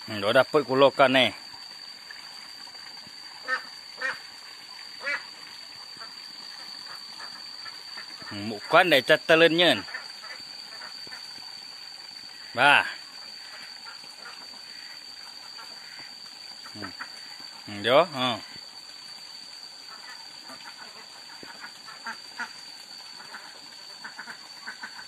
Dah dapat kulokan ni. Bukan dah catalennya. Bah. Dia,